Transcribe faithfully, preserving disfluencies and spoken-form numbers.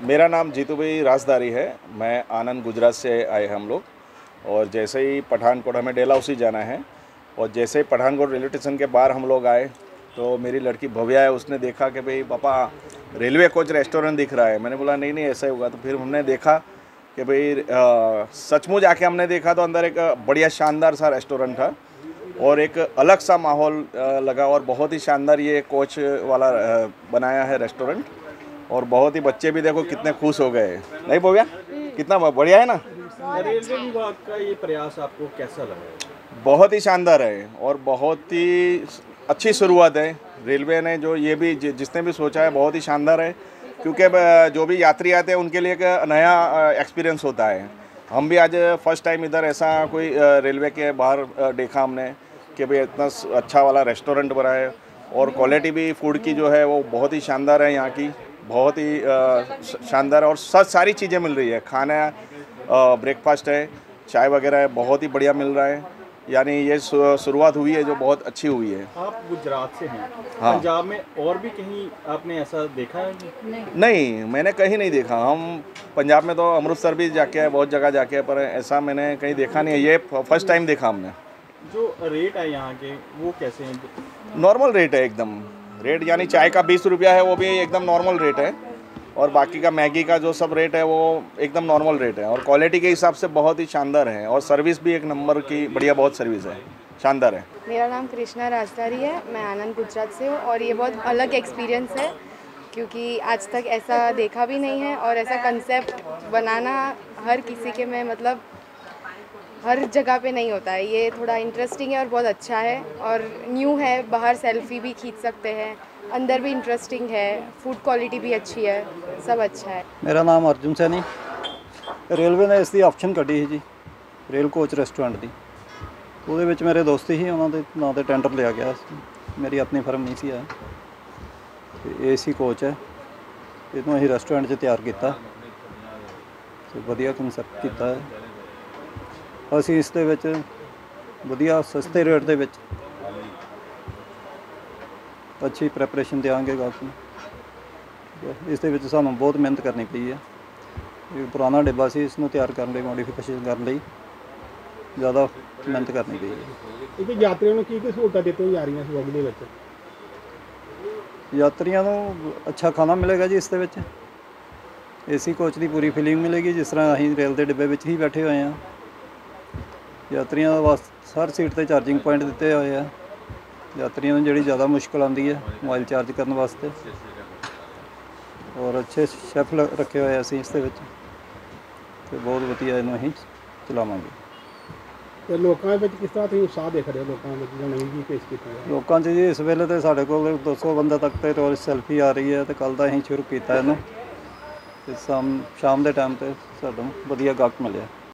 मेरा नाम जीतू भाई राजदारी है। मैं आनंद गुजरात से आए हम लोग, और जैसे ही पठानकोट हमें डेलहाउसी जाना है, और जैसे ही पठानकोट रेलवे स्टेशन के बाहर हम लोग आए तो मेरी लड़की भव्या है, उसने देखा कि भाई पापा रेलवे कोच रेस्टोरेंट दिख रहा है। मैंने बोला नहीं नहीं ऐसा ही होगा। तो फिर हमने देखा कि भाई सचमुच आके हमने देखा तो अंदर एक बढ़िया शानदार सा रेस्टोरेंट था और एक अलग सा माहौल लगा, और बहुत ही शानदार ये कोच वाला बनाया है रेस्टोरेंट। और बहुत ही बच्चे भी देखो कितने खुश हो गए, नहीं भव्या? कितना बढ़िया है ना। रेलवे विभाग का ये प्रयास आपको कैसा लगा? बहुत ही शानदार है और बहुत ही अच्छी शुरुआत है। रेलवे ने जो ये भी जिसने भी सोचा है बहुत ही शानदार है, क्योंकि जो भी यात्री आते हैं उनके लिए एक नया एक्सपीरियंस होता है। हम भी आज फर्स्ट टाइम इधर ऐसा कोई रेलवे के बाहर देखा हमने कि भाई इतना अच्छा वाला रेस्टोरेंट बना है, और क्वालिटी भी फूड की जो है वो बहुत ही शानदार है। यहाँ की बहुत ही शानदार, और सब सारी चीज़ें मिल रही है। खाना, ब्रेकफास्ट है, चाय वगैरह है, बहुत ही बढ़िया मिल रहा है। यानी ये शुरुआत हुई है जो बहुत अच्छी हुई है। आप गुजरात से हैं, हाँ। पंजाब में और भी कहीं आपने ऐसा देखा है? नहीं, नहीं मैंने कहीं नहीं देखा। हम पंजाब में तो अमृतसर भी जाके है, बहुत जगह जाके है, पर ऐसा मैंने कहीं देखा नहीं है। ये फर्स्ट टाइम देखा हमने। जो रेट है यहाँ के वो कैसे हैं? नॉर्मल रेट है एकदम। रेट यानी चाय का बीस रुपया है, वो भी एकदम नॉर्मल रेट है, और बाकी का मैगी का जो सब रेट है वो एकदम नॉर्मल रेट है, और क्वालिटी के हिसाब से बहुत ही शानदार है, और सर्विस भी एक नंबर की बढ़िया बहुत सर्विस है, शानदार है। मेरा नाम कृष्णा राजदारी है, मैं आनंद गुजरात से हूँ, और ये बहुत अलग एक्सपीरियंस है क्योंकि आज तक ऐसा देखा भी नहीं है, और ऐसा कंसेप्ट बनाना हर किसी के में मतलब हर जगह पे नहीं होता है। ये थोड़ा इंटरेस्टिंग है और बहुत अच्छा है, और न्यू है। बाहर सेल्फी भी खींच सकते हैं, अंदर भी इंटरेस्टिंग है, फूड क्वालिटी भी अच्छी है, सब अच्छा है। मेरा नाम अर्जुन सैनी। रेलवे ने इसकी ऑप्शन कढ़ी है जी, रेल कोच रेस्टोरेंट की। ਉਹਦੇ ਵਿੱਚ ਮੇਰੇ ਦੋਸਤ ਹੀ ਉਹਨਾਂ ਦੇ ਨਾਂ ਤੇ ਟੈਂਡਰ ਲਿਆ ਗਿਆ ਸੀ, ਮੇਰੀ ਆਪਣੀ ਫਰਮ ਨਹੀਂ ਸੀ ਆ। ਤੇ ਏਸੀ ਕੋਚ ਹੈ, ਇਹਨੂੰ ਅਸੀਂ ਰੈਸਟੋਰੈਂਟ 'ਚ ਤਿਆਰ ਕੀਤਾ ਤੇ ਵਧੀਆ ਕਨਸੈਪਟ ਕੀਤਾ ਹੈ। ਅਸੀਂ ਇਸ ਦੇ ਵਿੱਚ ਵਧੀਆ ਸਸਤੇ ਰੇਟ ਦੇ ਵਿੱਚ ਅੱਛੀ ਪ੍ਰੈਪਰੇਸ਼ਨ ਦੇਵਾਂਗੇ ਗਾਹਕ ਨੂੰ। ਇਸ ਦੇ ਵਿੱਚ ਸਾਨੂੰ ਬਹੁਤ ਮਿਹਨਤ ਕਰਨੀ ਪਈ ਹੈ। ਇਹ ਪੁਰਾਣਾ ਡੱਬਾ ਸੀ, ਇਸ ਨੂੰ ਤਿਆਰ ਕਰਨ ਲਈ, ਮੋਡੀਫਿਕੇਸ਼ਨ ਕਰਨ ਲਈ ज़्यादा मेहनत करनी पई है। यात्रियों को की की सहूलत देते जा रही हैं अगले बच्चे? यात्रियों को अच्छा खाना मिलेगा जी। इस दे विच एसी कोच की पूरी फीलिंग मिलेगी, जिस तरह असीं रेल के डिब्बे विच ही बैठे हुए हैं। यात्रियों वास्ते हर सीट पर चार्जिंग पॉइंट दिते हुए हैं। यात्रियों को जिहड़ी ज़्यादा मुश्किल आती है मोबाइल चार्ज करने वास्ते, और अच्छे शैफ रखे हुए असीं इस दे विच, ते बहुत वधिया इहनूं असीं चलावांगे। ਤੇ ਲੋਕਾਂ ਵਿੱਚ ਕਿਸ ਤਰ੍ਹਾਂ ਤੁਸੀਂ ਉਤਸ਼ਾਹ ਦੇਖ ਰਹੇ ਹੋ ਲੋਕਾਂ ਵਿੱਚ ਜੋ ਨਵੀਂ ਜੀ ਪੇਸ਼ ਕੀਤੀ ਹੈ? ਲੋਕਾਂ 'ਚ ਜੀ ਇਸ ਵੇਲੇ ਤੇ ਸਾਡੇ ਕੋਲ ਦੋ ਸੌ ਬੰਦੇ ਤੱਕ ਤੇ ਰੋਜ਼ ਸੈਲਫੀ ਆ ਰਹੀ ਹੈ, ਤੇ ਕੱਲ੍ਹ ਦਾ ਅਸੀਂ ਸ਼ੁਰੂ ਕੀਤਾ ਇਹਨੂੰ, ਤੇ ਸ਼ਾਮ ਸ਼ਾਮ ਦੇ ਟਾਈਮ ਤੇ ਸਾਨੂੰ ਵਧੀਆ ਗਾਹਕ ਮਿਲਿਆ।